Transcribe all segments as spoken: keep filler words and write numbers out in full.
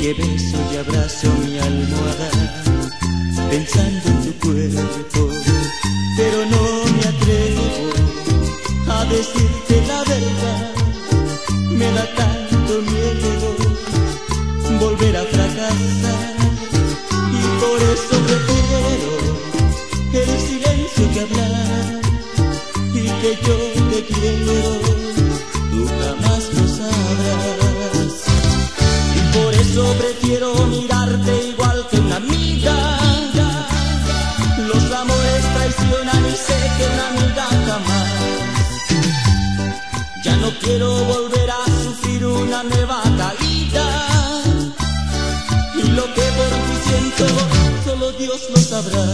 que beso y abrazo mi almohada, pensando en tu cuerpo, pero no me atrevo a decirte la verdad. Me da tanto miedo volver a fracasar, y por eso prefiero el silencio que hablar, y que yo te quiero, tú jamás lo sabrás. Y por eso prefiero mirarte igual que una amiga. Los amores traicionan y sé que una amiga jamás. Ya no quiero volver a sufrir una nueva caída, y lo que por ti siento solo Dios lo sabrá.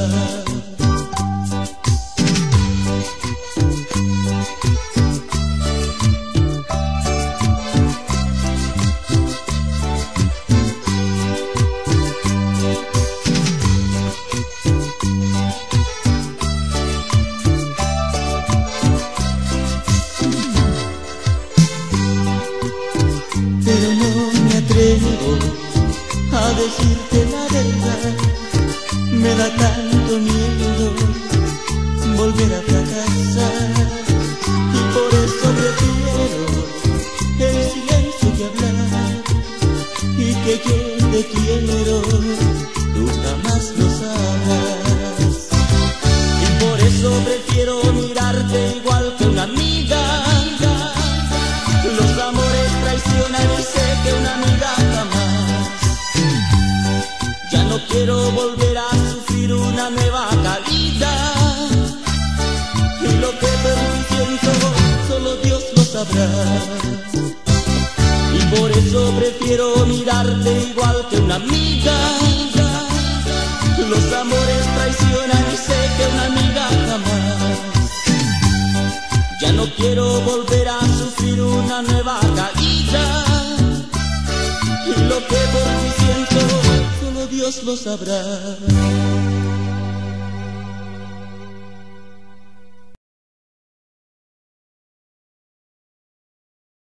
Pero no me atrevo a decirte la verdad. Me da tanto miedo volver a fracasar, y por eso prefiero el silencio que hablar, y que yo te quiero, tú jamás lo sabrás. Y por eso prefiero mirarte igual que una amiga. Los amores traicionan y sé que una amiga jamás. Ya no quiero volver a sufrir una nueva caída, y lo que por ti siento solo Dios lo sabrá. Y por eso prefiero mirarte igual que una amiga. Los amores traicionan y sé que una amiga jamás. Ya no quiero volver a sufrir una nueva caída, y lo que por ti siento solo Dios lo sabrá.